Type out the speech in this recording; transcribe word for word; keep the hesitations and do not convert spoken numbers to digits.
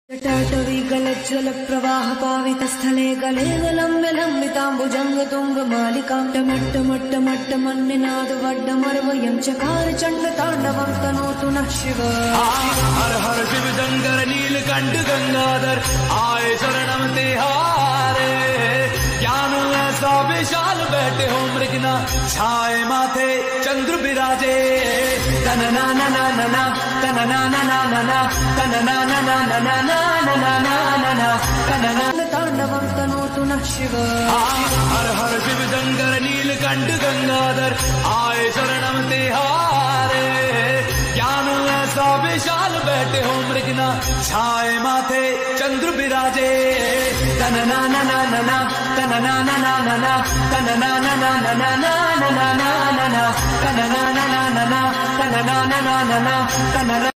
जटाटवी गलज्ज्वल प्रवाह पावित स्थले गले लम्ब्य लम्बिताम्बुजंग तुंग मालिकां टमट्ट मट्ट मट्ट मन्निनाद वड्डमर्वयं चकार चंड तांडवं तनोतु नः शिव। हर हर शिव शंकर नीलकंठ गंगाधर आए शरणम तिहारे। ज्ञान ऐसा विशाल बैठे हो मृगना छाए माथे चंद्र विराजे। तन ना ना ना ना ना तन ना ना ना ना ना तन ना ना ना ना ना ना ना ना ना तन ना तांडवं तनोतु नः शिव। हर हर शिव शंकर नीलकंठ गंगाधर आए शरणम तिहारे। ज्ञान ऐसा विशाल बैठे हो मृगना छाए माथे चंद्र विराजे। तन ना ना ना ना ना तन ना ना ना ना ना तन ना ना ना ना ना ना ना ना ना ना तन ना ना ना ना ना तन ना ना ना ना ना तन